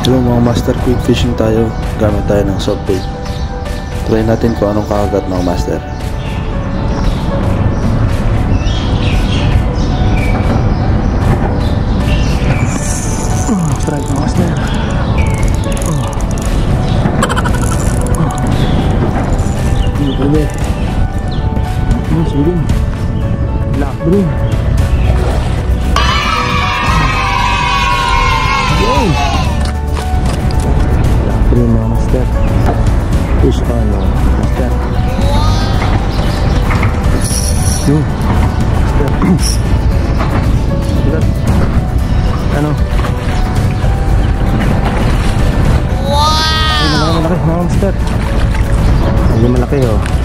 Hello mga master, quick fishing tayo. Gamit tayo ng soft bait. Try natin kung anong kakagat mga master. Strike mga master. Hindi pwede. Siling. Black brim. Yay! Bring mga master. Fish on mga master. Yun. Master. Bigat. Ano? Wow! Malaki mga master. Hindi malaki oh.